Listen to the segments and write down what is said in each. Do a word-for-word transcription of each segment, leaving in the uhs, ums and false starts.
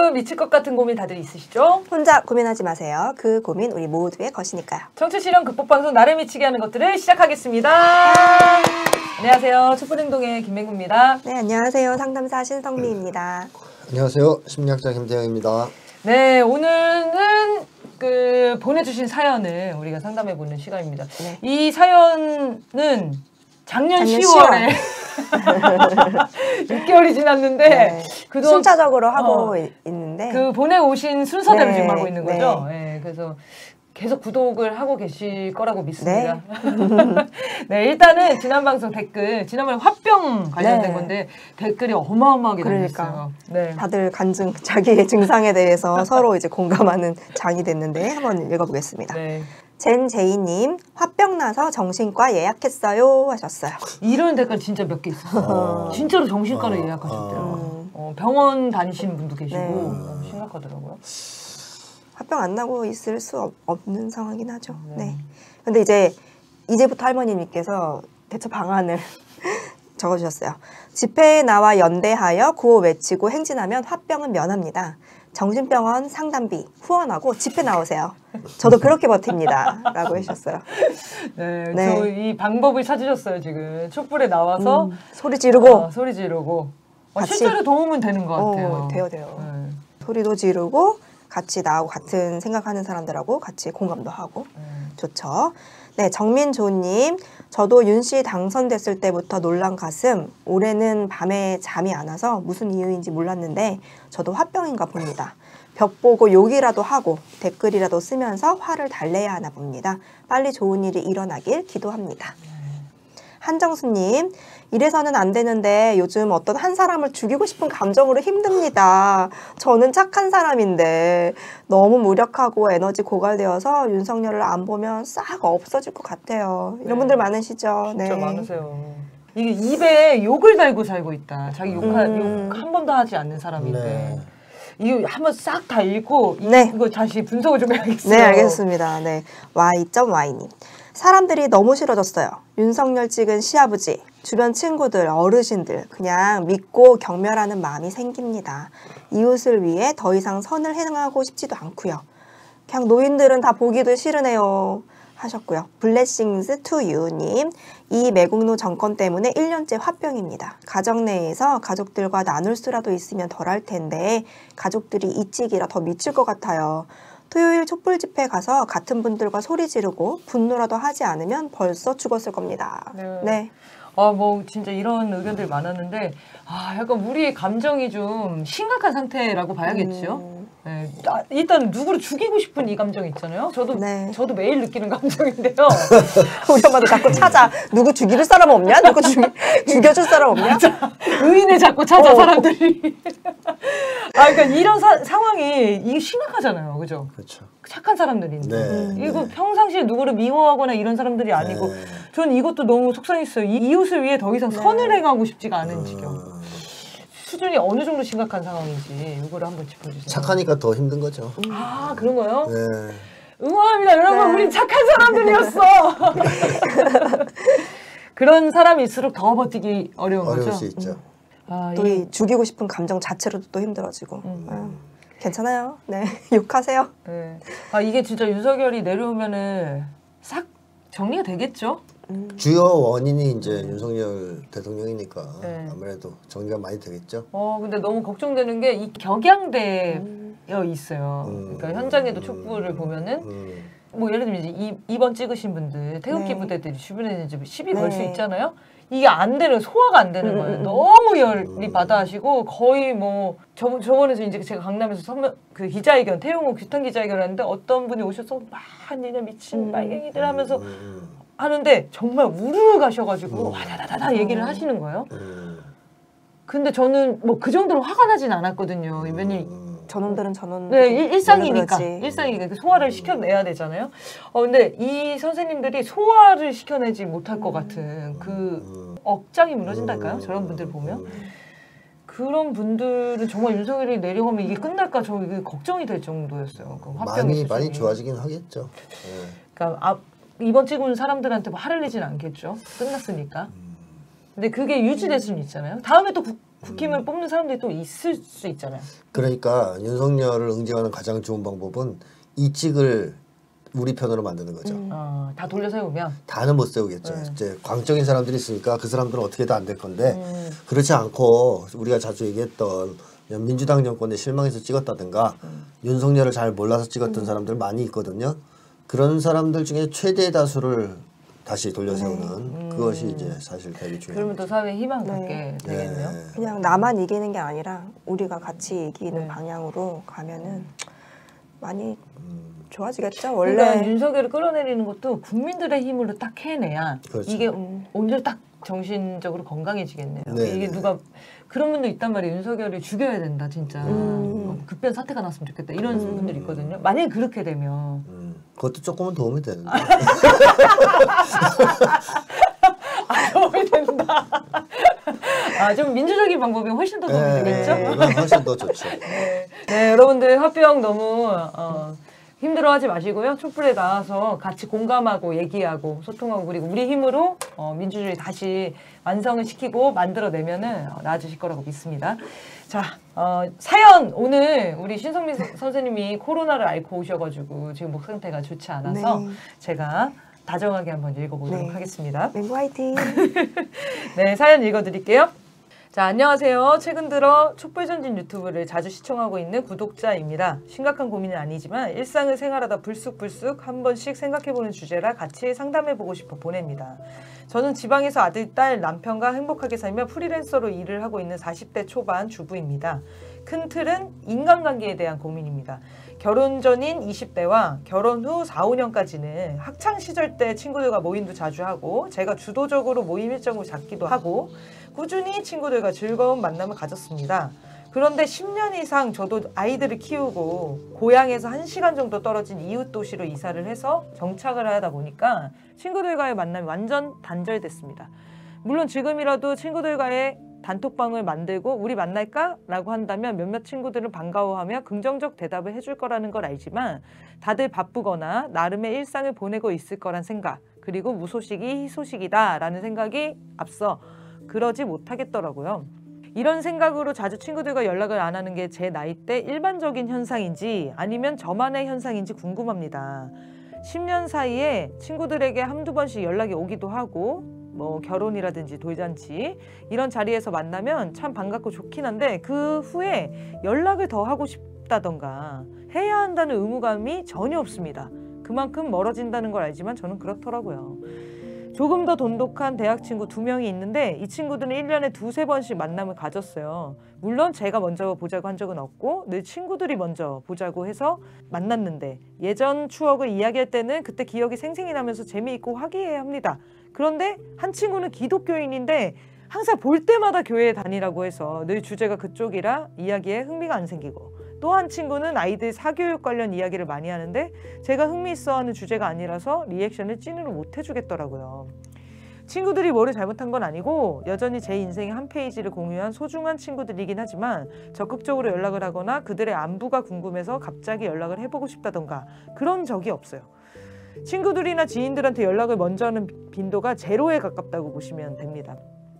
여러분 미칠 것 같은 고민 다들 있으시죠? 혼자 고민하지 마세요. 그 고민 우리 모두의 것이니까요. 청취실현 극복방송 나를 미치게 하는 것들을 시작하겠습니다. 안녕하세요. 촛불행동의 김맹구입니다. 네, 안녕하세요. 상담사 신성미입니다. 안녕하세요. 심리학자 김태형입니다. 네, 오늘은 그 보내주신 사연을 우리가 상담해보는 시간입니다. 네. 이 사연은 작년, 작년 시월에 육 개월이 지났는데 네. 그동안 순차적으로 하고 어, 있는데 그 보내오신 순서대로 네. 지금 하고 있는 거죠. 네. 네, 그래서 계속 구독을 하고 계실 거라고 믿습니다. 네, 네 일단은 지난 방송 댓글, 지난번에 화병 관련된 네. 건데 댓글이 어마어마하게 그러니까. 달렸어요. 네. 다들 간증, 자기의 증상에 대해서 서로 이제 공감하는 장이 됐는데 한번 읽어보겠습니다. 네. 젠제이님, 화병 나서 정신과 예약했어요 하셨어요. 이런 댓글 진짜 몇 개 있었어요. 어. 진짜로 정신과를 어. 예약하셨대요. 음. 어, 병원 다니시는 분도 계시고 네. 어, 심각하더라고요. 화병 안 나고 있을 수 없, 없는 상황이긴 하죠. 네. 네. 근데 이제 이제부터 할머님께서 대처 방안을 적어주셨어요. 집회에 나와 연대하여 구호 외치고 행진하면 화병은 면합니다. 정신병원 상담비 후원하고 집회 나오세요. 저도 그렇게 버팁니다. 라고 해주셨어요. 네, 네. 저 이 방법을 찾으셨어요. 지금 촛불에 나와서 음, 소리 지르고 어, 소리 지르고 어, 같이. 실제로 도움은 되는 것 같아요. 어, 돼요 돼요. 네. 소리도 지르고 같이 나하고 같은 생각하는 사람들하고 같이 공감도 하고 네. 좋죠. 네, 정민조님, 저도 윤 씨 당선됐을 때부터 놀란 가슴, 올해는 밤에 잠이 안 와서 무슨 이유인지 몰랐는데 저도 화병인가 봅니다. 벽 보고 욕이라도 하고 댓글이라도 쓰면서 화를 달래야 하나 봅니다. 빨리 좋은 일이 일어나길 기도합니다. 한정수님, 이래서는 안 되는데 요즘 어떤 한 사람을 죽이고 싶은 감정으로 힘듭니다. 저는 착한 사람인데 너무 무력하고 에너지 고갈되어서 윤석열을 안 보면 싹 없어질 것 같아요. 이런 네. 분들 많으시죠? 진짜 네. 많으세요. 이게 입에 욕을 달고 살고 있다. 자기 욕 음. 한 번도 하지 않는 사람인데 네. 이거 한번 싹 다 읽고 네. 이거 다시 분석을 좀 해야겠어요. 네, 알겠습니다. 네, 와이.와이님. 사람들이 너무 싫어졌어요. 윤석열 찍은 시아버지, 주변 친구들, 어르신들 그냥 믿고 경멸하는 마음이 생깁니다. 이웃을 위해 더 이상 선을 행하고 싶지도 않고요. 그냥 노인들은 다 보기도 싫으네요. 하셨고요. 블레싱스 투 유님, 이 매국노 정권 때문에 일 년째 화병입니다. 가정 내에서 가족들과 나눌 수라도 있으면 덜할 텐데 가족들이 이치기라 더 미칠 것 같아요. 토요일 촛불 집회 가서 같은 분들과 소리 지르고 분노라도 하지 않으면 벌써 죽었을 겁니다. 네. 네. 아, 뭐 진짜 이런 의견들 많았는데 아, 약간 우리의 감정이 좀 심각한 상태라고 봐야겠죠. 음. 네. 아, 일단 누구를 죽이고 싶은 이 감정 있잖아요. 저도 네. 저도 매일 느끼는 감정인데요. 우리 엄마도 자꾸 찾아. 누구 죽일 사람 없냐? 누구 죽, 죽여줄 사람 없냐? 의인을 자꾸 찾아 어. 사람들이. 아, 그러니까 이런 사, 상황이 이게 심각하잖아요, 그죠? 그렇죠. 착한 사람들인데 네. 이거 평상시에 누구를 미워하거나 이런 사람들이 아니고 네. 전 이것도 너무 속상했어요. 이, 이웃을 위해 더 이상 네. 선을 행하고 싶지가 않은 지경. 음, 수준이 어느 정도 심각한 상황인지 이거를 한번 짚어주세요. 착하니까 더 힘든 거죠. 아, 그런 거요? 네. 응원합니다, 여러분. 네. 우리 착한 사람들이었어. 그런 사람일수록 더 버티기 어려운 어려울 거죠. 수 있죠. 아, 또 이, 이 죽이고 싶은 감정 자체로도 또 힘들어지고. 음. 아유, 괜찮아요. 네. 욕하세요. 네. 아, 이게 진짜 윤석열이 내려오면은 싹 정리가 되겠죠? 주요 원인이 이제 윤석열 대통령이니까 네. 아무래도 정리가 많이 되겠죠. 어, 근데 너무 걱정되는 게 이 격양되어 있어요. 음. 그러니까 현장에도 촛불을 보면은 음. 뭐 예를 들면 이제 이, 이번 찍으신 분들 태극기 네. 부대들이 주변에 이제 시비 걸 수 네. 있잖아요. 이게 안 되는 소화가 안 되는 음, 거예요. 음, 음. 너무 열이 받아 하시고 거의 뭐 저, 저번에서 이제 제가 강남에서 선명, 그 기자회견 태용호 규탄 기자회견을 했는데 어떤 분이 오셔서 막 니네 미친 음. 빨갱이들 하면서 음. 하는데 정말 우르르 가셔가지고 음. 와다다다다 얘기를 음. 하시는 거예요. 음. 근데 저는 뭐 그 정도로 화가 나진 않았거든요. 왜냐면 음. 저놈들은 저놈. 네, 일, 일상이니까. 그러지. 일상이니까 소화를 시켜내야 되잖아요. 어, 근데 이 선생님들이 소화를 시켜내지 못할 것 같은 그 음. 억장이 무너진달까요? 저런 분들 보면. 음. 그런 분들은 정말 윤석열이 내려가면 이게 끝날까 저 이게 걱정이 될 정도였어요. 그 화병의 많이 수준이. 많이 좋아지긴 하겠죠. 네. 그러니까 아, 이번 찍은 사람들한테 뭐 화를 내진 않겠죠. 끝났으니까. 음. 근데 그게 유지될 수는 있잖아요. 다음에 또 국, 국힘을 뽑는 사람들이 또 있을 수 있잖아요. 그러니까 윤석열을 응징하는 가장 좋은 방법은 이직을 우리 편으로 만드는 거죠. 음. 어, 다 돌려 세우면. 다는 못 세우겠죠. 네. 이제 광적인 사람들이 있으니까 그 사람들은 어떻게든 안 될 건데 음. 그렇지 않고 우리가 자주 얘기했던 그냥 민주당 정권에 실망해서 찍었다든가 음. 윤석열을 잘 몰라서 찍었던 사람들 많이 있거든요. 그런 사람들 중에 최대 다수를 다시 돌려 세우는 음. 그것이 이제 사실 되게 중요해요. 그러면 또 사회에 희망 네. 갖게 되겠네요. 네. 그냥 나만 이기는 게 아니라 우리가 같이 이기는 네. 방향으로 가면은 많이 음. 좋아지겠죠. 원래 그러니까 윤석열을 끌어내리는 것도 국민들의 힘으로 딱 해내야 그렇죠. 이게 오늘 딱 정신적으로 건강해지겠네요. 네, 이게 네. 누가 그런 분도 있단 말이에요. 윤석열을 죽여야 된다 진짜. 음. 어, 급변 사태가 났으면 좋겠다. 이런 음. 분들이 있거든요. 만약에 그렇게 되면 음, 그것도 조금은 도움이 되는데. 아, 도움이 된다. 아, 좀 민주적인 방법이 훨씬 더 도움이 네, 되겠죠? 네, 이건 훨씬 더 좋죠. 네. 네, 여러분들 화병 너무 어, 힘들어하지 마시고요. 촛불에 나와서 같이 공감하고 얘기하고 소통하고 그리고 우리 힘으로 어, 민주주의 다시 완성을 시키고 만들어내면은 어, 나아지실 거라고 믿습니다. 자, 어, 사연 오늘 우리 신성민 서- 선생님이 코로나를 앓고 오셔가지고 지금 목 상태가 좋지 않아서 네. 제가 다정하게 한번 읽어보도록 네. 하겠습니다. 맹구 화이팅. 네, 사연 읽어드릴게요. 자, 안녕하세요. 최근 들어 촛불전진 유튜브를 자주 시청하고 있는 구독자입니다. 심각한 고민은 아니지만 일상을 생활하다 불쑥불쑥 한 번씩 생각해보는 주제라 같이 상담해보고 싶어 보냅니다. 저는 지방에서 아들, 딸, 남편과 행복하게 살며 프리랜서로 일을 하고 있는 사십 대 초반 주부입니다. 큰 틀은 인간관계에 대한 고민입니다. 결혼 전인 이십 대와 결혼 후 사, 오 년까지는 학창시절 때 친구들과 모임도 자주 하고 제가 주도적으로 모임 일정을 잡기도 하고 꾸준히 친구들과 즐거운 만남을 가졌습니다. 그런데 십 년 이상 저도 아이들을 키우고 고향에서 한 시간 정도 떨어진 이웃 도시로 이사를 해서 정착을 하다 보니까 친구들과의 만남이 완전 단절됐습니다. 물론 지금이라도 친구들과의 단톡방을 만들고 우리 만날까? 라고 한다면 몇몇 친구들은 반가워하며 긍정적 대답을 해줄 거라는 걸 알지만 다들 바쁘거나 나름의 일상을 보내고 있을 거란 생각 그리고 무소식이 희소식이다 라는 생각이 앞서 그러지 못하겠더라고요. 이런 생각으로 자주 친구들과 연락을 안 하는 게 제 나이 때 일반적인 현상인지 아니면 저만의 현상인지 궁금합니다. 십 년 사이에 친구들에게 한두 번씩 연락이 오기도 하고 뭐 결혼이라든지 돌잔치 이런 자리에서 만나면 참 반갑고 좋긴 한데 그 후에 연락을 더 하고 싶다던가 해야 한다는 의무감이 전혀 없습니다. 그만큼 멀어진다는 걸 알지만 저는 그렇더라고요. 조금 더 돈독한 대학 친구 두 명이 있는데 이 친구들은 일 년에 두세 번씩 만남을 가졌어요. 물론 제가 먼저 보자고 한 적은 없고 늘 친구들이 먼저 보자고 해서 만났는데 예전 추억을 이야기할 때는 그때 기억이 생생히 나면서 재미있고 화기애애합니다. 그런데 한 친구는 기독교인인데 항상 볼 때마다 교회에 다니라고 해서 늘 주제가 그쪽이라 이야기에 흥미가 안 생기고 또 한 친구는 아이들 사교육 관련 이야기를 많이 하는데 제가 흥미있어하는 주제가 아니라서 리액션을 찐으로 못 해주겠더라고요. 친구들이 뭐를 잘못한 건 아니고 여전히 제 인생의 한 페이지를 공유한 소중한 친구들이긴 하지만 적극적으로 연락을 하거나 그들의 안부가 궁금해서 갑자기 연락을 해보고 싶다던가 그런 적이 없어요. 친구들이나 지인들한테 연락을 먼저 하는 빈도가 제로에 가깝다고 보시면 됩니다.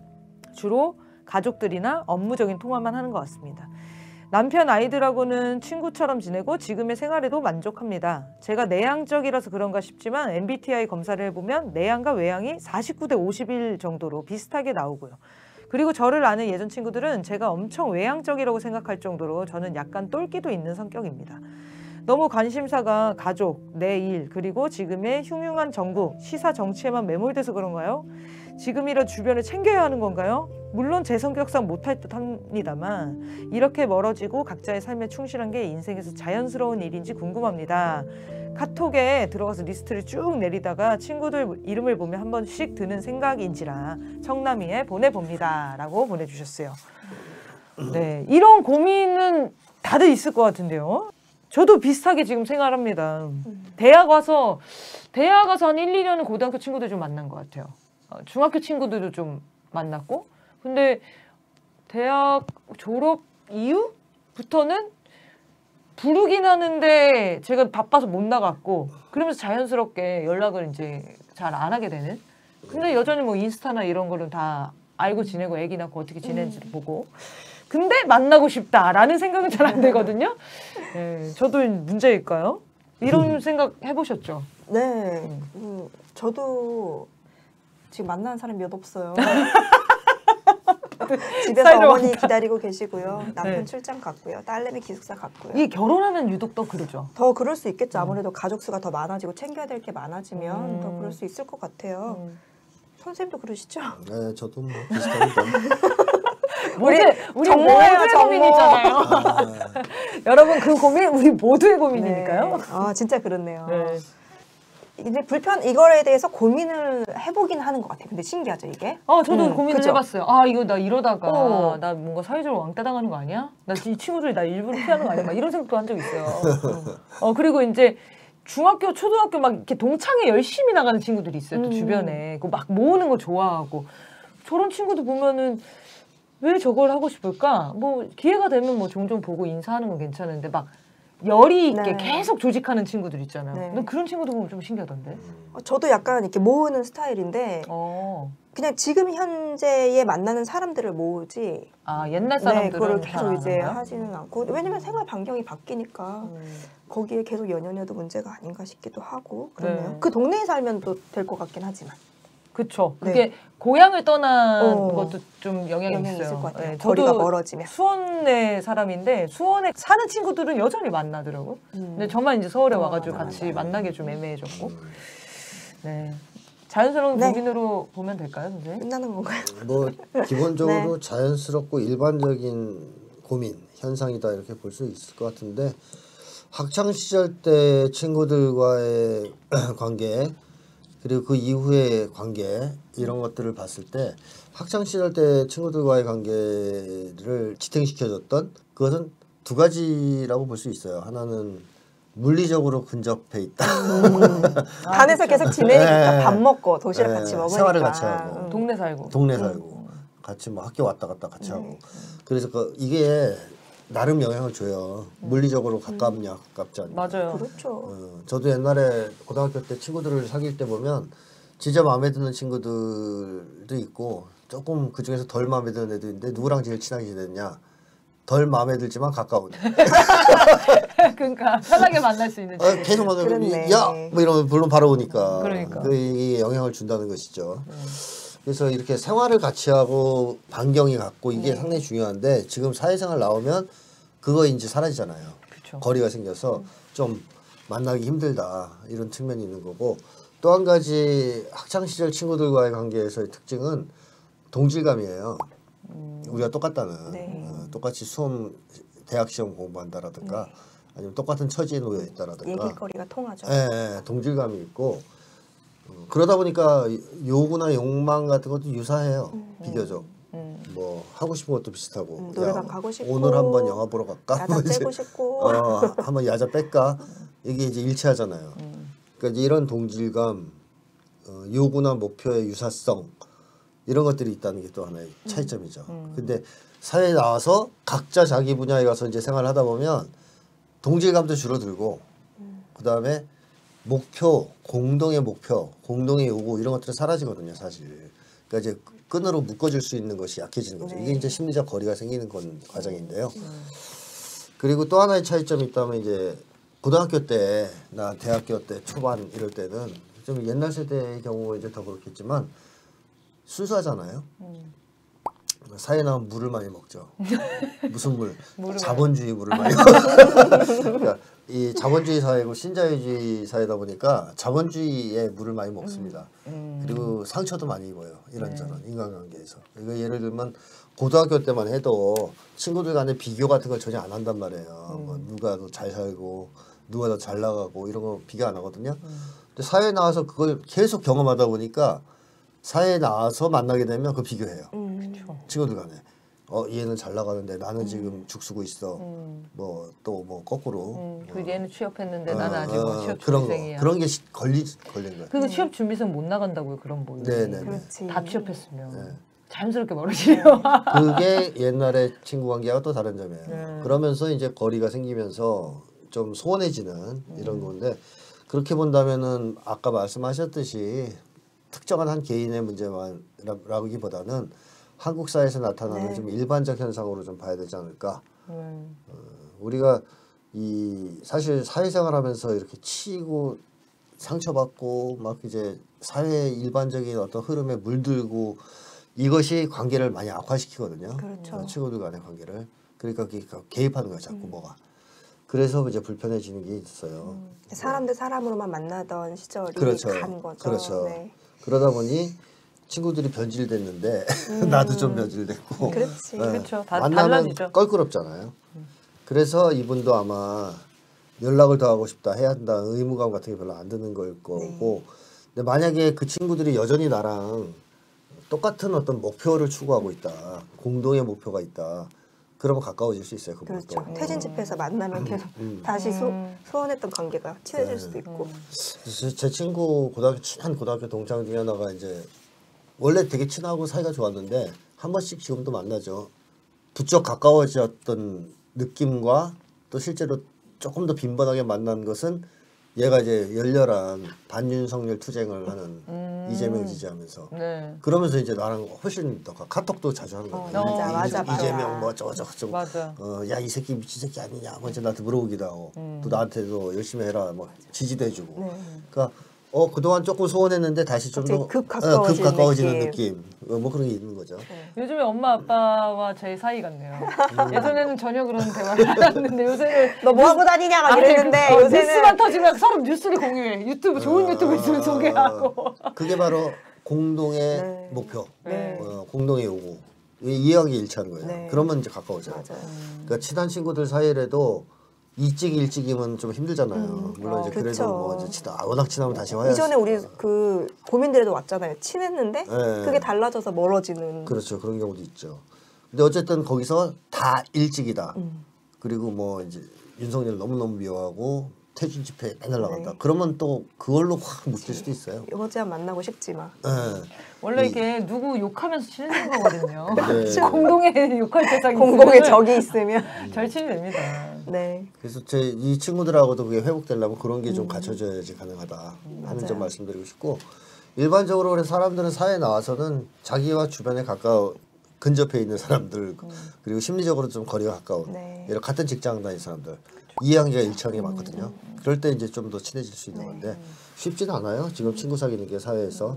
주로 가족들이나 업무적인 통화만 하는 것 같습니다. 남편 아이들하고는 친구처럼 지내고 지금의 생활에도 만족합니다. 제가 내향적이라서 그런가 싶지만 엠비티아이 검사를 해보면 내향과 외향이 사십구 대 오십일 정도로 비슷하게 나오고요. 그리고 저를 아는 예전 친구들은 제가 엄청 외향적이라고 생각할 정도로 저는 약간 똘끼도 있는 성격입니다. 너무 관심사가 가족, 내 일, 그리고 지금의 흉흉한 정국, 시사 정치에만 매몰돼서 그런가요? 지금이라 주변을 챙겨야 하는 건가요? 물론 제 성격상 못할 듯 합니다만 이렇게 멀어지고 각자의 삶에 충실한 게 인생에서 자연스러운 일인지 궁금합니다. 카톡에 들어가서 리스트를 쭉 내리다가 친구들 이름을 보면 한 번씩 드는 생각인지라 청남이에 보내봅니다. 라고 보내주셨어요. 네, 이런 고민은 다들 있을 것 같은데요. 저도 비슷하게 지금 생활합니다. 대학 와서 대학 와서 한 일, 이 년은 고등학교 친구들 좀 만난 것 같아요. 어, 중학교 친구들도 좀 만났고 근데 대학 졸업 이후부터는 부르긴 하는데 제가 바빠서 못 나갔고 그러면서 자연스럽게 연락을 이제 잘 안 하게 되는 근데 여전히 뭐 인스타나 이런 거는 다 알고 지내고 애기 낳고 어떻게 지내는지를 음. 보고 근데 만나고 싶다라는 생각은 잘 안 되거든요. 네, 저도 문제일까요? 이런 생각 해보셨죠? 네, 음. 음, 저도 지금 만나는 사람이 몇 없어요. 집에서 어머니 기다리고 계시고요. 남편 네. 출장 갔고요. 딸내미 기숙사 갔고요. 이 결혼하면 유독 더 그러죠. 더 그럴 수 있겠죠. 아무래도 음. 가족 수가 더 많아지고 챙겨야 될 게 많아지면 음. 더 그럴 수 있을 것 같아요. 음. 선생님도 그러시죠? 네, 저도 뭐 비슷합니다. 우리 우리 모두의 고민이잖아요. 아. 여러분 그 고민 우리 모두의 고민이니까요. 네. 아 진짜 그렇네요. 네. 이제 불편 이거에 대해서 고민을 해보긴 하는 것 같아요. 근데 신기하죠 이게? 아 저도 음, 고민을 그쵸? 해봤어요. 아 이거 나 이러다가 어. 나 뭔가 사회적으로 왕따 당하는 거 아니야? 나 이 친구들이 나 일부러 피하는 거 아니야? 막 이런 생각도 한 적 있어요. 어 그리고 이제 중학교, 초등학교 막 이렇게 동창회 열심히 나가는 친구들이 있어요. 또 음. 주변에 그 막 모으는 거 좋아하고 저런 친구들 보면은 왜 저걸 하고 싶을까? 뭐 기회가 되면 뭐 종종 보고 인사하는 건 괜찮은데 막 열이 있게 네. 계속 조직하는 친구들 있잖아요. 네. 난 그런 친구들 보면 좀 신기하던데. 어, 저도 약간 이렇게 모으는 스타일인데 어. 그냥 지금 현재에 만나는 사람들을 모으지. 아 옛날 사람들은 네, 그걸 계속 이제 하지는 않고 왜냐면 생활 반경이 바뀌니까 음. 거기에 계속 연연해도 문제가 아닌가 싶기도 하고 그러네요. 네. 그 동네에 살면 또 될 것 같긴 하지만. 그렇죠. 그게 네. 고향을 떠난 어. 것도 좀 영향이, 영향이 있어요. 있을 것 같아요. 네, 거리가 멀어지면. 수원의 사람인데 수원에 사는 친구들은 여전히 만나더라고. 음. 근데 저만 이제 서울에 어, 와가지고 맞아, 같이 맞아. 만나기 좀 애매해졌고. 네. 자연스러운 네. 고민으로 보면 될까요, 선생님? 끝나는 건가요? 뭐 기본적으로 네. 자연스럽고 일반적인 고민 현상이다 이렇게 볼 수 있을 것 같은데 학창 시절 때 친구들과의 관계 그리고 그 이후의 관계 이런 것들을 봤을 때 학창 시절 때 친구들과의 관계를 지탱시켜줬던 그것은 두 가지라고 볼 수 있어요. 하나는 물리적으로 근접해 있다. 음. 아, 반에서 그렇죠. 계속 지내니까 네. 밥 먹고 도시락 네. 같이 먹으니까 생활을 같이 하고 음. 동네 살고 동네 살고 음. 같이 뭐 학교 왔다 갔다 같이 음. 하고 그래서 그 이게 나름 영향을 줘요. 음. 물리적으로 가깝냐 가깝지 않냐. 맞아요. 그렇죠. 어, 저도 옛날에 고등학교 때 친구들을 사귈 때 보면 진짜 마음에 드는 친구들도 있고 조금 그 중에서 덜 마음에 드는 애도 있는데 누구랑 제일 친하게 지냈냐. 덜 마음에 들지만 가까운. 그러니까 편하게 만날 수 있는. 아, 계속 만나면 야뭐 이러면 물론 바로 오니까. 그러니까. 그 이게 영향을 준다는 것이죠. 음. 그래서 이렇게 생활을 같이 하고 반경이 같고 이게 음. 상당히 중요한데 지금 사회생활 나오면 그거 이제 사라지잖아요. 그쵸. 거리가 생겨서 음. 좀 만나기 힘들다 이런 측면이 있는 거고 또 한 가지 학창 시절 친구들과의 관계에서의 특징은 동질감이에요. 음. 우리가 똑같다는 네. 어, 똑같이 수험 대학 시험 공부한다라든가 네. 아니면 똑같은 처지에 놓여 있다라든가 얘기거리가 통하죠. 네, 네, 동질감이 있고 어, 그러다 보니까 요구나 욕망 같은 것도 유사해요. 음. 비교적 음. 뭐 하고 싶은 것도 비슷하고 음, 노래방 가고 싶고 오늘 한번 영화 보러 갈까? 야자 빼고 싶고 어, 한번 야자 뺄까? 이게 이제 일치하잖아요. 음. 그러니까 이제 이런 동질감 어, 요구나 목표의 유사성 이런 것들이 있다는 게 또 하나의 차이점이죠. 음. 근데 사회에 나와서 각자 자기 분야에 가서 이제 생활을 하다 보면 동질감도 줄어들고 음. 그 다음에 목표, 공동의 목표, 공동의 요구 이런 것들은 사라지거든요, 사실. 그러니까 이제 끈으로 묶어줄 수 있는 것이 약해지는 거죠. 네. 이게 이제 심리적 거리가 생기는 건 과정인데요. 음. 그리고 또 하나의 차이점이 있다면 이제 고등학교 때, 나 대학교 때 초반 이럴 때는 좀 옛날 세대의 경우가 이제 더 그렇겠지만 순수하잖아요. 음. 사회에 나오면 물을 많이 먹죠. 무슨 물? 자본주의 물을 많이 먹죠. 그러니까 이 자본주의 사회고 신자유주의 사회다 보니까 자본주의의 물을 많이 먹습니다. 음. 그리고 상처도 많이 입어요. 이런저런 네. 인간관계에서. 이거 예를 들면 고등학교 때만 해도 친구들 간에 비교 같은 걸 전혀 안 한단 말이에요. 음. 뭐 누가 더 잘 살고 누가 더 잘 나가고 이런 거 비교 안 하거든요. 음. 근데 사회에 나와서 그걸 계속 경험하다 보니까 사회에 나와서 만나게 되면 그 비교해요. 음. 친구들 간에. 어 얘는 잘 나가는데 나는 음. 지금 죽쓰고 있어. 음. 뭐 또 뭐 거꾸로. 음. 그 얘는 취업했는데 어, 나는 아직 어, 취업 그런 준비생이야. 거, 그런 게 시, 걸리 걸린 거예요. 그래서 취업 준비생 못 나간다고요. 그런 뭐. 네네. 다 취업했으면 네. 자연스럽게 멀어지네요. 그게 옛날에 친구 관계와 또 다른 점이에요. 네. 그러면서 이제 거리가 생기면서 좀 소원해지는 이런 음. 건데 그렇게 본다면은 아까 말씀하셨듯이 특정한 한 개인의 문제만라기보다는 한국 사회에서 나타나는 네. 좀 일반적 현상으로 좀 봐야 되지 않을까. 음. 어, 우리가 이 사실 사회생활하면서 이렇게 치이고 상처받고 막 이제 사회 일반적인 어떤 흐름에 물들고 이것이 관계를 많이 악화시키거든요. 그렇죠. 어, 친구들 간의 관계를. 그러니까 그게 개입하는 거야 자꾸 뭐가. 그래서 이제 불편해지는 게 있어요. 사람 대 사람으로만 만나던 시절이 그렇죠. 간 거죠. 그렇죠. 네. 그러다 보니 친구들이 변질됐는데 나도 좀 변질됐고. 그렇지. 예, 그렇죠. 다 만나면 달라지죠. 껄끄럽잖아요. 그래서 이분도 아마 연락을 더 하고 싶다 해야 한다는 의무감 같은 게 별로 안 드는 걸 거고. 근데 만약에 그 친구들이 여전히 나랑 똑같은 어떤 목표를 추구하고 있다. 공동의 목표가 있다. 그러면 가까워질 수 있어요. 그분도. 그렇죠. 퇴진 집회에서 만나면 계속 음. 다시 소, 음. 소원했던 관계가 친해질 네. 수도 있고. 제, 제 친구 고등학교 친한 고등학교 동창 중에 하나가 이제 원래 되게 친하고 사이가 좋았는데 한 번씩 지금도 만나죠. 부쩍 가까워졌던 느낌과 또 실제로 조금 더 빈번하게 만난 것은 얘가 이제 열렬한 반윤석열 투쟁을 하는 음. 이재명 지지하면서 네. 그러면서 이제 나랑 훨씬 더 가- 카톡도 자주 하는 거예요. 어, 맞아, 이- 맞아, 이- 맞아. 이재명 뭐 저거 저거 저거 맞아. 어, 야 이 새끼 미친 새끼 아니냐 뭐 이제 나한테 물어보기도 하고 음. 또 나한테도 열심히 해라 뭐 지지도 해주고 네. 그러니까 어 그동안 조금 소원했는데 다시 좀 더 갑자기 급 가까워지는 가까워지는 느낌. 느낌. 어, 뭐 그런 게 있는 거죠. 요즘에 엄마 아빠와 제 사이 같네요. 예전에는 전혀 그런 대화를 안 했는데 요새는 너 뭐 하고 다니냐 막 아니, 이랬는데 그, 어, 요새는 뉴스만 터지면 서로 뉴스를 공유해. 유튜브 좋은 유튜브 있으면 소개하고. 그게 바로 공동의 네. 목표, 네. 어, 공동의 요구 이- 이해하기 일치하는 거예요. 네. 그러면 이제 가까워져요. 맞아요. 그러니까 친한 친구들 사이라도 이찍 일찍이면 좀 힘들잖아요. 음. 물론 이제 어, 그래도 그쵸. 뭐 이제 친하, 아, 워낙 친하면 다시 와야지. 이전에 우리 그 고민들에도 왔잖아요. 친했는데 네. 그게 달라져서 멀어지는. 그렇죠. 그런 경우도 있죠. 근데 어쨌든 거기서 다 일찍이다. 음. 그리고 뭐 이제 윤석열 너무너무 미워하고 퇴진 집회 맨날 나간다. 네. 그러면 또 그걸로 확 묶일 수도 있어요. 여지야 만나고 싶지만. 네. 원래 이- 이게 누구 욕하면서 친해지는 거거든요. 네. 공동의 욕할 대상이 공공의 있으면 적이 있으면. 절친이 됩니다. 네. 그래서 제 이 친구들하고도 그게 회복되려면 그런 게 좀 갖춰져야지 가능하다 하는 맞아요. 점 말씀드리고 싶고 일반적으로 그래 사람들은 사회에 나와서는 자기와 주변에 가까워 근접해 있는 사람들 그리고 심리적으로 좀 거리가 가까운 네. 예를 같은 직장 다니는 사람들 이해관계가 일치하는 게 많거든요. 그럴 때 이제 좀 더 친해질 수 있는 건데 쉽지는 않아요. 지금 친구 사귀는 게 사회에서.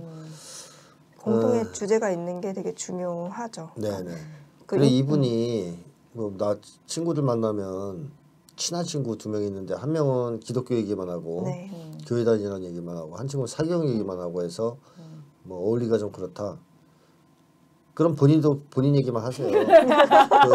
공통의 어. 주제가 있는 게 되게 중요하죠. 네네. 그 그래 이- 이분이 뭐 나 친구들 만나면 친한 친구 두 명 있는데 한 명은 기독교 얘기만 하고 네. 교회 다니는 얘기만 하고 한 친구는 사경 얘기만 하고 해서 뭐 어울리가 좀 그렇다. 그럼 본인도 본인 얘기만 하세요. 그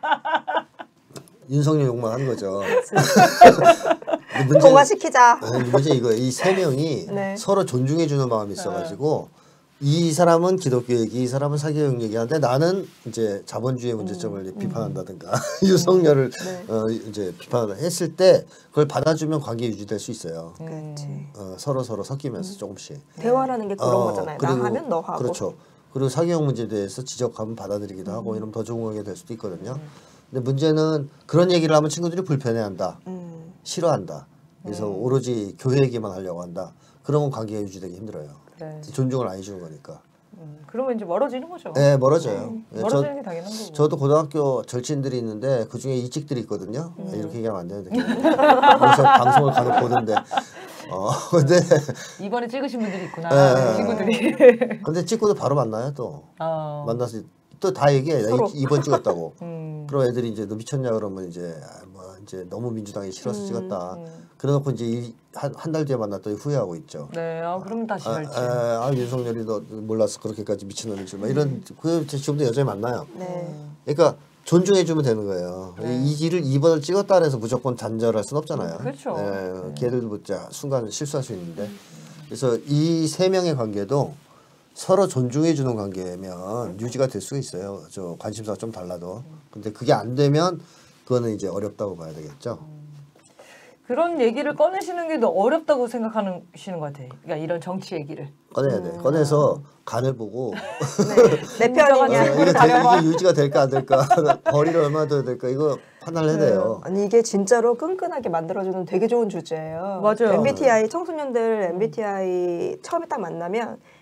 윤석열 욕만 하는 거죠. 근데 문제, 동화시키자. 아니, 문제 이거예요. 이 세 명이 네. 서로 존중해주는 마음이 있어가지고 이 사람은 기독교 얘기, 이 사람은 사교육 얘기하는데 나는 이제 자본주의 문제점을 이제 비판한다든가 윤석열을 네. 어, 이제 비판했을 때 그걸 받아주면 관계 유지될 수 있어요. 그렇지. 어, 서로 서로 섞이면서 조금씩. 대화라는 게 그런 어, 거잖아요. 그리고- 나 하면 너 하고. 그렇죠. 그리고 사교육 문제에 대해서 지적하면 받아들이기도 음. 하고 이러면 더 좋은 관계가 될 수도 있거든요. 근데 문제는 그런 얘기를 하면 친구들이 불편해한다. 음. 싫어한다. 그래서 오로지 교회 얘기만 하려고 한다. 그러면 관계가 유지되기 힘들어요. 그래. 존중을 안 해주는 거니까. 음, 그러면 이제 멀어지는 거죠. 네, 멀어져요. 예, 멀어지는 게 당연한 거고. 저도 고등학교 절친들이 있는데 그 중에 이직들이 있거든요. 이렇게 얘기하면 안 되는데. 그래서 방송을 간혹 보는데. 어, 근데, 이번에 찍으신 분들이 있구나. 네. 친구들이. 근데 찍고도 바로 만나요, 또. 어. 만나서 또 다 얘기해. 나 서로. 이- 이번 찍었다고. 음. 그럼 애들이 이제 너 미쳤냐 그러면 이제 아, 뭐 이제 너무 민주당이 싫어서 찍었다. 음. 그래놓고 이제 한 달 뒤에 만났더니 후회하고 있죠. 네, 아, 그럼 다시 아, 절친. 아, 아, 윤석열이 너 몰랐어 그렇게까지 미친놈이지. 막 이런 그 지금도 여전히 만나요. 네. 그러니까 존중해주면 되는 거예요. 이 길을 이 번을 찍었다 해서 무조건 단절할 순 없잖아요. 그렇죠. 예, 걔들도 보자 순간 실수할 수 있는데. 그래서 이 세 명의 관계도 서로 존중해주는 관계면 유지가 될 수가 있어요. 저 관심사가 좀 달라도. 근데 그게 안 되면 그거는 이제 어렵다고 봐야 되겠죠. 그런 얘기를 꺼내시는 게 더 어렵다고 생각하시는 것 같아요. 그러니까 이런 정치 얘기를. 꺼내야 돼. 꺼내서 간을 보고 내 어, 편이냐. 이게, 되, 이게 유지가 될까 안 될까 거리를 얼마나 둬야 될까 이거 판단을 해야 돼요. 아니 이게 진짜로 끈끈하게 만들어주는 되게 좋은 주제예요. 맞아요. 엠비티아이 청소년들 엠비티아이 처음에 딱 만나면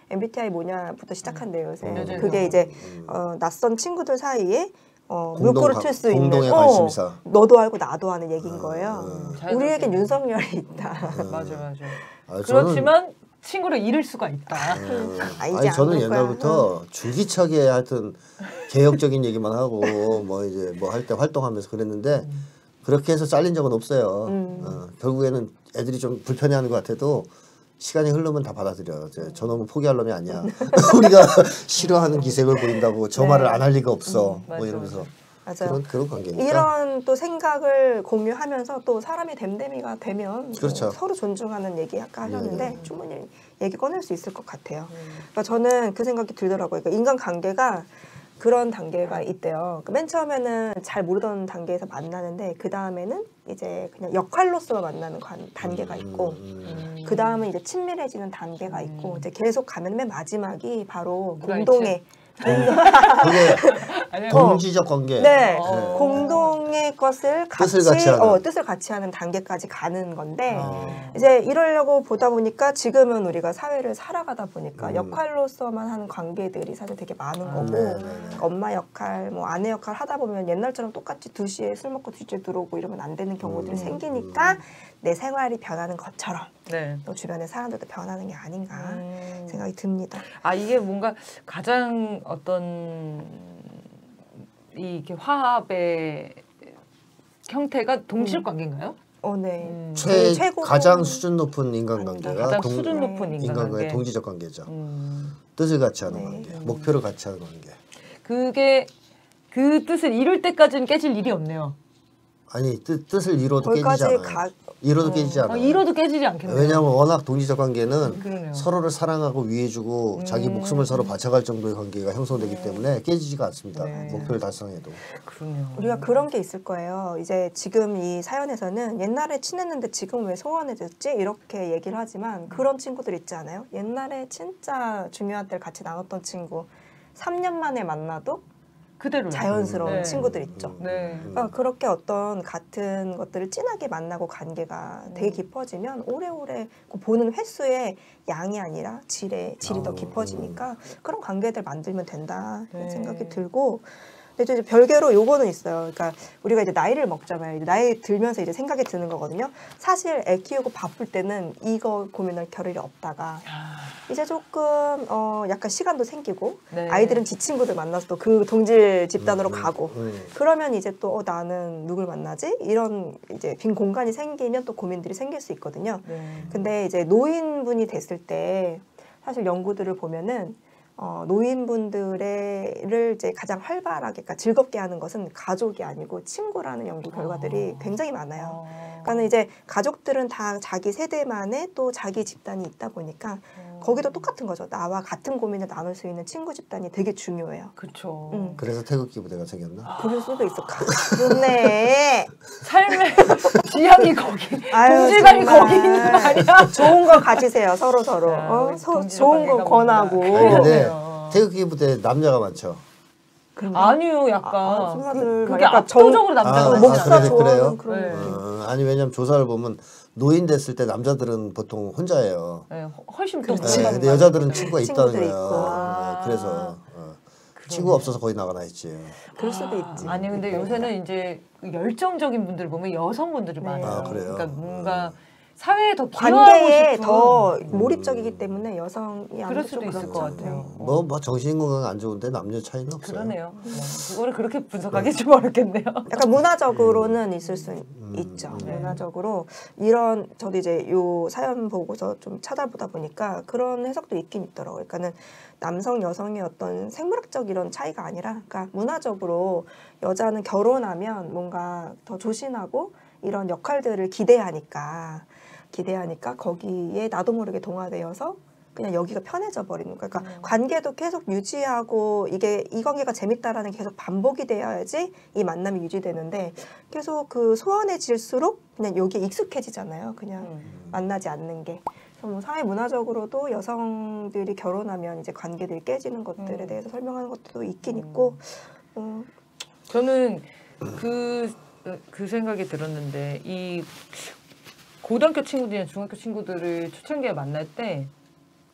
엠비티아이 뭐냐부터 시작한대요 요새. 음. 그게 이제 음. 어, 낯선 친구들 사이에 어, 공동 물꼬를 관- 틀 수 있는 공동의 어, 관심사. 너도 알고 나도 아는 얘기인 음, 거예요. 음. 우리에겐 윤석열이 있다. 맞아 맞아. 아, 그렇지만 친구를 잃을 수가 있다. 음, 알지 아니 저는 않을 거야. 옛날부터 줄기차게 하여튼 개혁적인 얘기만 하고 뭐 이제 뭐 할 때 활동하면서 그랬는데 그렇게 해서 잘린 적은 없어요. 음. 어, 결국에는 애들이 좀 불편해하는 것 같아도 시간이 흐르면 다 받아들여요. 저, 저 놈은 포기할 놈이 아니야. 우리가 싫어하는 기색을 보인다고 저 네. 말을 안 할 리가 없어. 음, 뭐 맞아, 이러면서 맞아요. 그런 그런 관계니까. 이런 또 생각을 공유하면서 또 사람이 됨됨이가 되면 그렇죠. 뭐 서로 존중하는 얘기 아까 하셨는데 네. 충분히 얘기 꺼낼 수 있을 것 같아요. 음. 그러니까 저는 그 생각이 들더라고요. 그러니까 인간 관계가 그런 단계가 있대요. 그러니까 맨 처음에는 잘 모르던 단계에서 만나는데 그 다음에는 이제 그냥 역할로서 만나는 관, 단계가 있고 음, 그 다음은 이제 친밀해지는 단계가 있고 이제 계속 가면 맨 마지막이 바로 누가 공동의 그게 아니요. 동지적 관계. 네, 어. 공동의 것을 같이, 뜻을 같이 하는. 어, 뜻을 같이 하는 단계까지 가는 건데 어. 이제 이러려고 보다 보니까 지금은 우리가 사회를 살아가다 보니까 음. 역할로서만 하는 관계들이 사실 되게 많은 아, 거고 네, 네, 네. 엄마 역할, 뭐 아내 역할 하다 보면 옛날처럼 똑같이 두 시에 술 먹고 두 시에 들어오고 이러면 안 되는 경우들이 음. 생기니까 내 생활이 변하는 것처럼 네. 또 주변의 사람들도 변하는 게 아닌가 음. 생각이 듭니다. 아 이게 뭔가 가장 어떤 이게 화합의 형태가 동질 관계인가요? 어, 네. 음. 최 최고 가장 수준 높은 인간관계가 가장 동, 수준 높은 네. 인간관계 인간관계. 동지적 관계죠. 음. 뜻을 같이 하는 네. 관계, 목표를 같이 하는 관계. 그게 그 뜻을 이룰 때까지는 깨질 일이 없네요. 아니 뜻, 뜻을 이뤄도 깨지지 거기까지 않아요. 가 이뤄도 깨지지 어, 않아요. 이뤄도 깨지지 않겠네요. 왜냐하면 워낙 동지적 관계는 그러네요. 서로를 사랑하고 위해주고 자기 음. 목숨을 서로 바쳐갈 정도의 관계가 형성되기 때문에 깨지지가 않습니다. 네. 목표를 달성해도. 그러네요. 우리가 그런 게 있을 거예요. 이제 지금 이 사연에서는 옛날에 친했는데 지금 왜 소원해졌지? 이렇게 얘기를 하지만 그런 친구들 있지 않아요? 옛날에 진짜 중요한 때를 같이 나눴던 친구 삼 년 만에 만나도 그대로 자연스러운 네. 친구들 있죠. 네. 그러니까 그렇게 어떤 같은 것들을 진하게 만나고 관계가 음. 되게 깊어지면 오래오래 그 보는 횟수의 양이 아니라 질의 질이 더 어, 깊어지니까 그런 관계들 만들면 된다 이런 네. 생각이 들고 근데 이제 별개로 요거는 있어요. 그러니까 우리가 이제 나이를 먹잖아요. 이제 나이 들면서 이제 생각이 드는 거거든요. 사실 애 키우고 바쁠 때는 이거 고민할 겨를이 없다가 아, 이제 조금 어 약간 시간도 생기고 네. 아이들은 지 친구들 만나서 또 그 동질 집단으로 음, 가고 음. 그러면 이제 또 어, 나는 누굴 만나지? 이런 이제 빈 공간이 생기면 또 고민들이 생길 수 있거든요. 네. 근데 이제 노인분이 됐을 때 사실 연구들을 보면은 어, 노인분들을 이제 가장 활발하게, 그러니까 즐겁게 하는 것은 가족이 아니고 친구라는 연구 결과들이 어. 굉장히 많아요. 어. 그러니까 이제 가족들은 다 자기 세대만의 또 자기 집단이 있다 보니까 어. 거기도 똑같은 거죠. 나와 같은 고민을 나눌 수 있는 친구 집단이 되게 중요해요. 그쵸. 음. 그래서 태극기 부대가 생겼나? 아. 그럴 수도 있어. 좋네. 삶의 지향이 거기, 아유, 동질감이 정말. 거기 있는 거 아니야? 좋은 거 가지세요. 서로 서로. 자, 어? 우리 서, 동지적 좋은 거 관계가 권하고. 뭡니다. 아니, 근데 그러네요. 태극기 부대 남자가 많죠. 아니요, 약간 아, 순간들 그, 막 그게 약간 압도적으로 남자가 아, 많지 목사 그래요? 않아요? 좋아하는 그래요? 그런 네. 느낌. 어, 아니 왜냐면 조사를 보면 노인 됐을 때 남자들은 보통 혼자예요. 네, 훨씬 더 그렇지. 네, 공감이 근데 여자들은 많은 친구가 거죠. 있다는 친구들이 거야. 있고. 아. 네, 그래서 어. 그러네. 친구가 없어서 거기 나가나 했지. 그럴 수도 있지. 아니 근데 요새는 이제 열정적인 분들 보면 여성분들이 네. 많아요. 아, 그래요? 그러니까 뭔가 음. 사회에 더 기여하고 관계에 싶은 더 몰입적이기 때문에 여성이 그럴 아무래도 수도 좀 있을 그렇죠. 것 같아요. 네. 뭐, 뭐 정신 건강 안 좋은데 남녀 차이는 없어요. 그러네요. 네. 그거를 그렇게 분석하기 좀 어렵겠네요. 약간 문화적으로는 있을 수 음, 있죠. 음. 네. 문화적으로 이런 저도 이제 요 사연 보고서 좀 찾아보다 보니까 그런 해석도 있긴 있더라고요. 그러니까는 남성 여성의 어떤 생물학적 이런 차이가 아니라, 그러니까 문화적으로 여자는 결혼하면 뭔가 더 조신하고 이런 역할들을 기대하니까 기대하니까 거기에 나도 모르게 동화되어서 그냥 여기가 편해져 버리는 거야. 그러니까 음. 관계도 계속 유지하고 이게 이 관계가 재밌다라는 게 계속 반복이 되어야지 이 만남이 유지되는데 계속 그 소원해질수록 그냥 여기에 익숙해지잖아요. 그냥 음. 만나지 않는 게. 그래서 뭐 사회 문화적으로도 여성들이 결혼하면 이제 관계들이 깨지는 것들에 음. 대해서 설명하는 것도 있긴 음. 있고. 어, 저는 그, 그 생각이 들었는데 이 고등학교 친구들이나 중학교 친구들을 초창기에 만날 때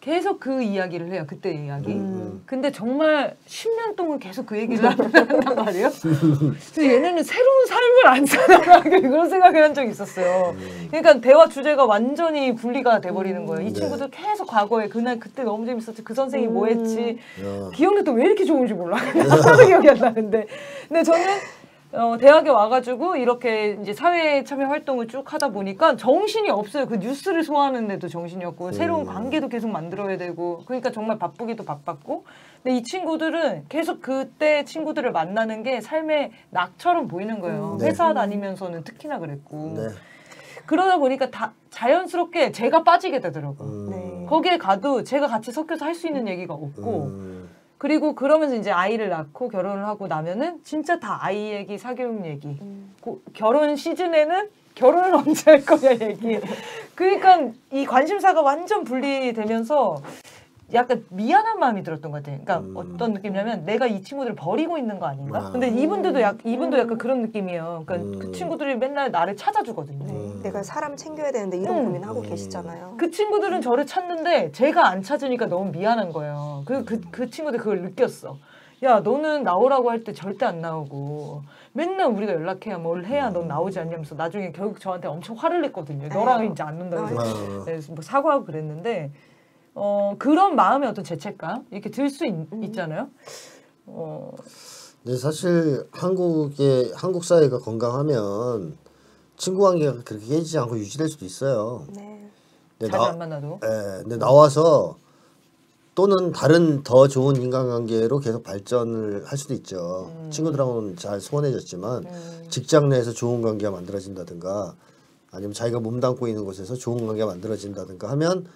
계속 그 이야기를 해요. 그때 이야기. 음. 근데 정말 십 년 동안 계속 그 얘기를 한단 말이에요. 그래서 얘네는 새로운 삶을 안 사나 그런 생각을 한 적이 있었어요. 음. 그러니까 대화 주제가 완전히 분리가 돼버리는 거예요. 이 네. 친구들 계속 과거에 그날 그때 너무 재밌었지. 그 선생이 뭐 했지. 야. 기억력도 왜 이렇게 좋은지 몰라. 하나도 기억이 안 나는데. 근데 저는 어, 대학에 와가지고 이렇게 이제 사회 참여 활동을 쭉 하다 보니까 정신이 없어요. 그 뉴스를 소화하는데도 정신이 없고 새로운 음. 관계도 계속 만들어야 되고 그러니까 정말 바쁘기도 바빴고 근데 이 친구들은 계속 그때 친구들을 만나는 게 삶의 낙처럼 보이는 거예요. 음. 네. 회사 다니면서는 특히나 그랬고 네. 그러다 보니까 다 자연스럽게 제가 빠지게 되더라고요. 음. 네. 거기에 가도 제가 같이 섞여서 할 수 있는 얘기가 없고 음. 그리고 그러면서 이제 아이를 낳고 결혼을 하고 나면은 진짜 다 아이 얘기, 사교육 얘기. 음. 고, 결혼 시즌에는 결혼을 언제 할 거냐 얘기. 그러니까 이 관심사가 완전 분리되면서 약간 미안한 마음이 들었던 것 같아요. 그러니까 음. 어떤 느낌이냐면 내가 이 친구들을 버리고 있는 거 아닌가? 아. 근데 이분들도 약 이분도 약간 그런 느낌이에요. 그러니까 음. 그 친구들이 맨날 나를 찾아주거든요. 네. 음. 내가 사람 챙겨야 되는데 이런 음. 고민하고 음. 계시잖아요. 그 친구들은 저를 찾는데 제가 안 찾으니까 너무 미안한 거예요. 그, 그, 그 친구들 그걸 느꼈어. 야, 너는 나오라고 할 때 절대 안 나오고 맨날 우리가 연락해야 뭘 해야 넌 나오지 않냐면서 나중에 결국 저한테 엄청 화를 냈거든요. 너랑 아유. 이제 안 논다고 아유. 해서 아. 그래서 뭐 사과하고 그랬는데 어, 그런 마음의 어떤 죄책감 이렇게 들 수 있잖아요. 어, 네, 사실 한국의 한국 사회가 건강하면 친구 관계가 그렇게 깨지지 않고 유지될 수도 있어요. 네. 근데 자주 나- 안 만나도. 예, 근데 나와서 또는 다른 더 좋은 인간관계로 계속 발전을 할 수도 있죠. 음. 친구들하고는 잘 소원해졌지만 음. 직장 내에서 좋은 관계가 만들어진다든가 아니면 자기가 몸담고 있는 곳에서 좋은 관계가 만들어진다든가 하면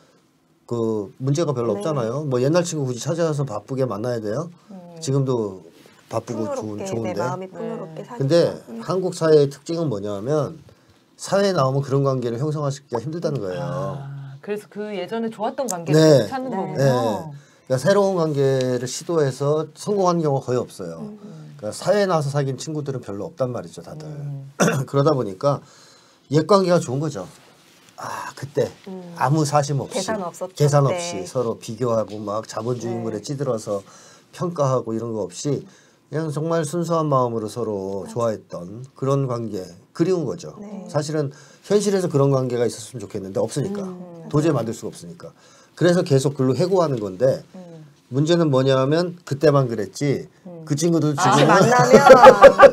그 문제가 별로 네. 없잖아요. 뭐 옛날 친구 굳이 찾아가서 바쁘게 만나야 돼요. 음. 지금도 바쁘고 좋은, 풍요롭게 내 좋은데. 마음이 풍요롭게 네. 사니까. 근데 한국 사회의 특징은 뭐냐면 사회에 나오면 그런 관계를 형성하기가 힘들다는 거예요. 아, 그래서 그 예전에 좋았던 관계를 네. 계속 찾는 네. 거군요. 네. 그러니까 새로운 관계를 시도해서 성공한 경우가 거의 없어요. 음. 그러니까 사회에 나와서 사귄 친구들은 별로 없단 말이죠, 다들. 음. 그러다 보니까 옛 관계가 좋은 거죠. 아, 그때 음. 아무 사심 없이 계산 없었죠, 계산 그때. 없이 서로 비교하고 막 자본주의물에 네. 찌들어서 평가하고 이런 거 없이 그냥 정말 순수한 마음으로 서로 좋아했던 그런 관계 그리운 거죠. 네. 사실은 현실에서 그런 관계가 있었으면 좋겠는데 없으니까 음. 도저히 만들 수가 없으니까 그래서 계속 글로 해고하는 건데 음. 문제는 뭐냐면 그때만 그랬지 그 친구들 다시 지금은 만나면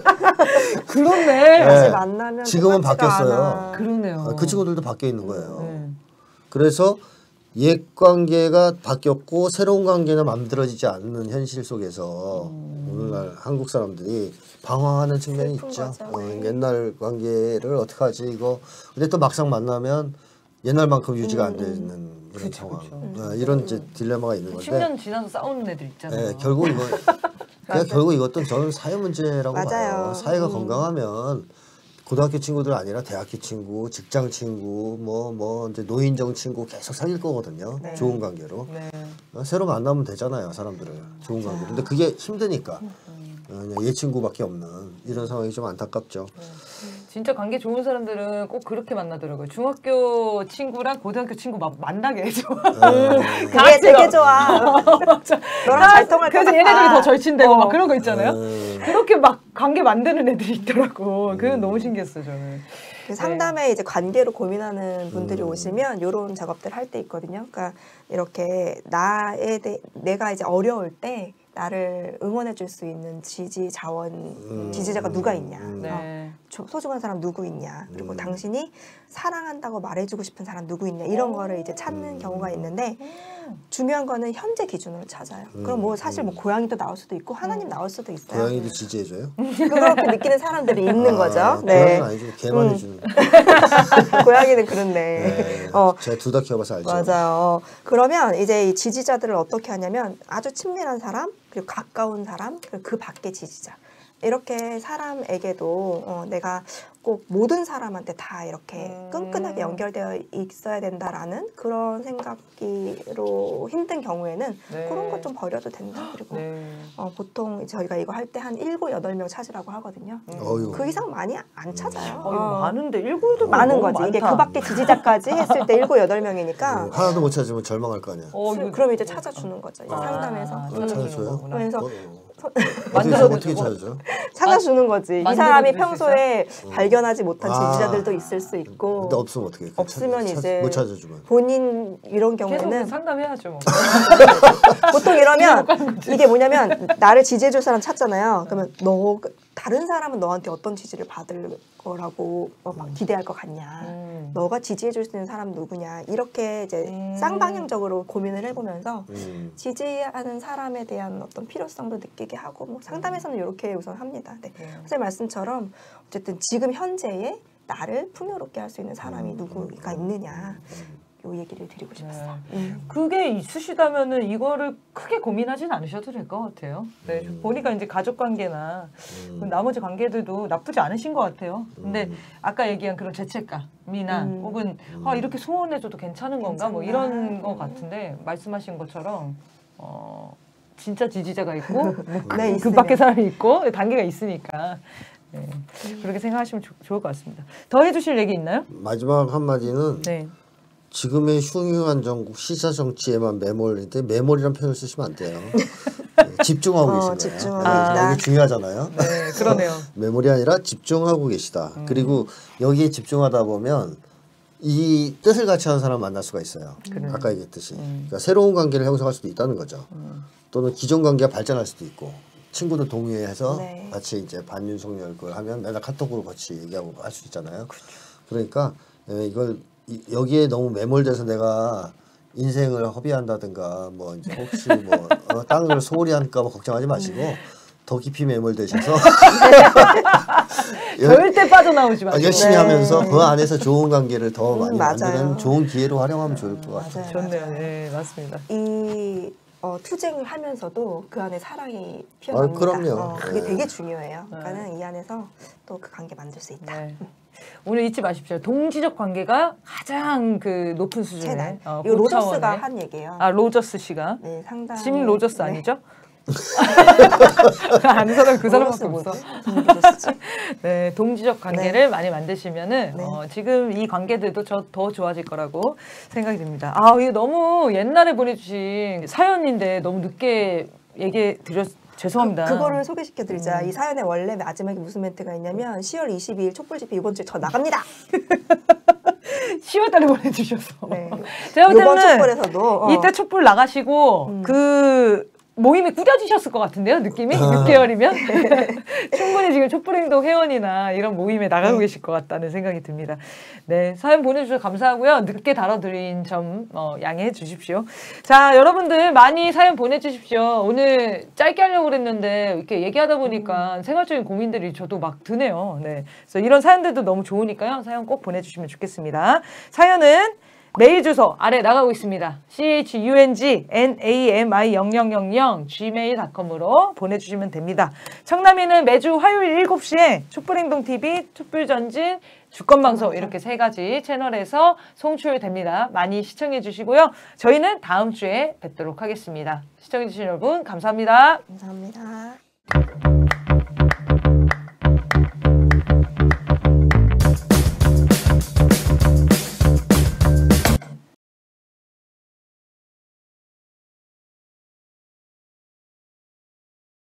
그렇네. 네. 다시 만나면 지금은 똑같지가 바뀌었어요. 않아. 그러네요. 어, 그 친구들도 바뀌어 있는 거예요. 네. 그래서 옛 관계가 바뀌었고 새로운 관계는 만들어지지 않는 현실 속에서 음. 오늘날 한국 사람들이 방황하는 측면이 슬픈 있죠. 거죠. 어, 네. 옛날 관계를 어떻게 하지 이거. 근데 또 막상 만나면 옛날만큼 유지가 안 되는 이런 그쵸, 상황. 그쵸. 어, 이런 이제 딜레마가 있는 십 건데. 년 지나서 싸우는 애들 있잖아요. 예, 결국 이거 그냥 결국 이것도 저는 사회 문제라고 맞아요. 봐요. 사회가 음. 건강하면 고등학교 친구들 아니라 대학교 친구, 직장 친구, 뭐 뭐 이제 노인정 친구 계속 사귈 거거든요. 네. 좋은 관계로. 네. 어, 새로 만나면 되잖아요, 사람들을. 좋은 관계로. 근데 그게 힘드니까 음. 어, 그냥 얘 친구밖에 없는 이런 상황이 좀 안타깝죠. 진짜 관계 좋은 사람들은 꼭 그렇게 만나더라고요. 중학교 친구랑 고등학교 친구 막 만나게 해줘. 어, 그게 되게 좋아. 너랑 잘 통할 것 그래서 같아. 얘네들이 더 절친되고 어. 막 그런 거 있잖아요. 어, 그렇게 막 관계 만드는 애들이 있더라고. 음. 그건 너무 신기했어요, 저는. 그 상담에 이제 관계로 고민하는 분들이 음. 오시면 이런 작업들 할 때 있거든요. 그러니까 이렇게 나에 대 내가 이제 어려울 때 나를 응원해 줄 수 있는 지지 자원 음. 지지자가 누가 있냐. 음. 네. 어, 조- 소중한 사람 누구 있냐. 그리고 음. 당신이 사랑한다고 말해주고 싶은 사람 누구 있냐. 이런 오. 거를 이제 찾는 음. 경우가 있는데 음. 중요한 거는 현재 기준으로 찾아요. 음. 그럼 뭐 사실 뭐 음. 고양이도 나올 수도 있고 하나님 나올 수도 있어요. 고양이도 지지해줘요? 그렇게 느끼는 사람들이 있는 아, 거죠. 고양이는 네. 아니죠. 개만 음. 해주는. 고양이는 그렇네. 네. 어, 제가 둘 다 키워봐서 알죠. 맞아요. 그러면 이제 이 지지자들을 어떻게 하냐면 아주 친밀한 사람, 그리고 가까운 사람, 그리고 그 밖의 지지자. 이렇게 사람에게도 어, 내가 꼭 모든 사람한테 다 이렇게 음. 끈끈하게 연결되어 있어야 된다라는 그런 생각으로 힘든 경우에는 네. 그런 것 좀 버려도 된다. 그리고 네. 어, 보통 저희가 이거 할 때 한 일곱, 여덟 명 찾으라고 하거든요. 어휴. 그 이상 많이 안 찾아요. 어, 이거 어. 많은데 일곱도 많은 거지. 이게 그 밖에 지지자까지 했을 때 일곱, 여덟 명이니까 어, 하나도 못 찾으면 절망할 거 아니야. 어, 이거 그럼 이제 찾아주는 거죠. 이제 아, 상담해서. 아, 음. 찾아주는 찾아줘요? 거구나. 그래서 어, 어떻게, 만들어도 어떻게 주고. 찾아줘? 찾아주는 거지. 이 만들어 사람이 드릴 수 평소에 발견하지 못한 아. 지지자들도 있을 수 있고 근데 없으면 어떻게? 없으면 찾, 이제 못 찾아주면. 본인 이런 계속 경우에는 상담해야죠. 뭐. 보통 이러면 이게 뭐냐면 나를 지지해줄 사람 찾잖아요. 그러면 너 다른 사람은 너한테 어떤 지지를 받을 거라고 어, 막 기대할 것 같냐. 음. 너가 지지해줄 수 있는 사람 누구냐. 이렇게 이제 음. 쌍방향적으로 고민을 해보면서 음. 지지하는 사람에 대한 어떤 필요성도 느끼게 하고 뭐 상담에서는 이렇게 우선 합니다. 네. 네. 선생님 말씀처럼 어쨌든 지금 현재에 나를 풍요롭게 할 수 있는 사람이 누구가 있느냐. 요 얘기를 드리고 싶었어요. 네. 음. 그게 있으시다면은 이거를 크게 고민하진 않으셔도 될 것 같아요. 네, 음. 보니까 이제 가족 관계나 음. 나머지 관계들도 나쁘지 않으신 것 같아요. 근데 음. 아까 얘기한 그런 죄책감이나 음. 혹은 아 이렇게 소원해줘도 괜찮은 건가 뭐 괜찮나? 이런 것 같은데 말씀하신 것처럼 어, 진짜 지지자가 있고 뭐 그, 네, 그 있으면. 밖에 사람이 있고 단계가 있으니까 네, 그렇게 생각하시면 조, 좋을 것 같습니다. 더 해주실 얘기 있나요? 마지막 한마디는 네. 지금의 흉흉한 정국 시사 정치에만 매몰인데 매몰이란 표현을 쓰시면 안 돼요. 네, 집중하고 어, 계신 거예요. 집중하고 네, 있다. 이게 중요하잖아요. 네, 그러네요. 매몰이 아니라 집중하고 계시다. 그리고 여기에 집중하다 보면 이 뜻을 같이 하는 사람 만날 수가 있어요. 그래요. 아까 얘기했듯이. 그러니까 새로운 관계를 형성할 수도 있다는 거죠. 또는 기존 관계가 발전할 수도 있고 친구들 동의해서 네. 같이 이제 반윤석열 그걸 하면 맨날 카톡으로 같이 얘기하고 할 수 있잖아요. 그러니까 예, 이걸 이, 여기에 너무 매몰돼서 내가 인생을 허비한다든가 뭐 이제 혹시 뭐 어, 땅을 소홀히 할까 봐 걱정하지 마시고 더 깊이 매몰되셔서 절대 빠져나오지 마세요. 아, 열심히 네. 하면서 그 안에서 좋은 관계를 더 음, 많이 맞아요. 만드는 좋은 기회로 활용하면 좋을 것 같아요. 맞아요. 좋네요. 네, 맞습니다. 이 어, 투쟁을 하면서도 그 안에 사랑이 피어납니다. 아, 그럼요. 어, 그게 네. 되게 중요해요. 그러니까는 이 안에서 또 그 관계 만들 수 있다. 네. 오늘 잊지 마십시오. 동지적 관계가 가장 그 높은 수준의 최단. 어, 이거 로저스가 고차원의. 한 얘기예요. 아 로저스 씨가 네, 상당. 짐 로저스 네. 아니죠? 아는 사람 그 사람밖에 로저스 없어. 뭐지? 김 로저스지? 네, 동지적 관계를 많이 만드시면은 네. 어, 지금 이 관계들도 저, 더 좋아질 거라고 생각이 듭니다. 아, 이거 너무 옛날에 보내주신 사연인데 너무 늦게 얘기해 드렸. 죄송합니다. 그, 그거를 소개시켜드리자. 음. 이 사연의 원래 마지막에 무슨 멘트가 있냐면 시월 이십이일 촛불 집회 이번 주에 저 나갑니다. 시월 달에 보내주셔서. 네. 제가 볼 이번 때는 촛불에서도 어. 이때 촛불 나가시고 음. 그 모임이 꾸려지셨을 것 같은데요, 느낌이? 육 개월이면? 충분히 지금 촛불행동 회원이나 이런 모임에 나가고 계실 것 같다는 생각이 듭니다. 네, 사연 보내주셔서 감사하고요. 늦게 다뤄드린 점 어, 양해해 주십시오. 자, 여러분들 많이 사연 보내주십시오. 오늘 짧게 하려고 그랬는데 이렇게 얘기하다 보니까 생활적인 고민들이 저도 막 드네요. 네, 그래서 이런 사연들도 너무 좋으니까요. 사연 꼭 보내주시면 좋겠습니다. 사연은 메일 주소 아래 나가고 있습니다. chungnami 영영영영 지메일 닷컴으로 보내주시면 됩니다. 청남이는 매주 화요일 일곱 시에 촛불행동티비, 촛불전진, 주권방송 이렇게 세 가지 채널에서 송출됩니다. 많이 시청해 주시고요. 저희는 다음 주에 뵙도록 하겠습니다. 시청해 주신 여러분 감사합니다. 감사합니다.